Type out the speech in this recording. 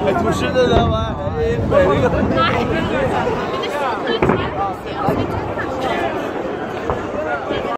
Du skylder der var en melding. Nej, men det er sådan, at